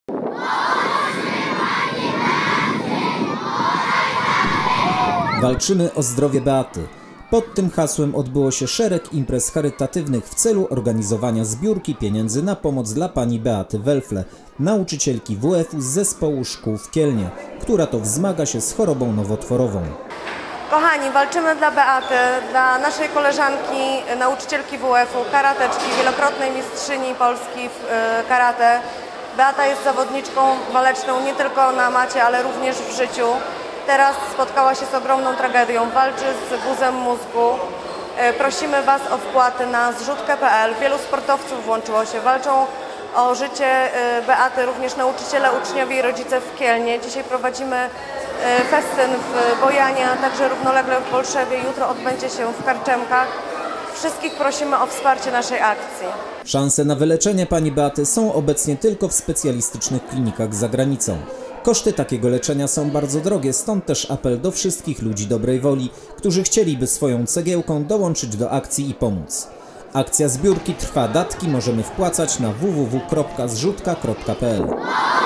Walczymy o zdrowie Beaty. Pod tym hasłem odbyło się szereg imprez charytatywnych w celu organizowania zbiórki pieniędzy na pomoc dla pani Beaty Welfle, nauczycielki WF-u z zespołu szkół w Kielnie, która to wzmaga się z chorobą nowotworową. Kochani, walczymy dla Beaty, dla naszej koleżanki, nauczycielki WF-u, karateczki, wielokrotnej mistrzyni Polski w karate. Beata jest zawodniczką waleczną nie tylko na macie, ale również w życiu. Teraz spotkała się z ogromną tragedią, walczy z guzem mózgu. Prosimy Was o wpłaty na zrzutkę.pl. Wielu sportowców włączyło się, walczą o życie Beaty, również nauczyciele, uczniowie i rodzice w Kielnie. Dzisiaj prowadzimy festyn w Bojanie, a także równolegle w Bolszewie. Jutro odbędzie się w Karczemkach. Wszystkich prosimy o wsparcie naszej akcji. Szanse na wyleczenie pani Beaty są obecnie tylko w specjalistycznych klinikach za granicą. Koszty takiego leczenia są bardzo drogie, stąd też apel do wszystkich ludzi dobrej woli, którzy chcieliby swoją cegiełką dołączyć do akcji i pomóc. Akcja zbiórki trwa, datki możemy wpłacać na www.zrzutka.pl.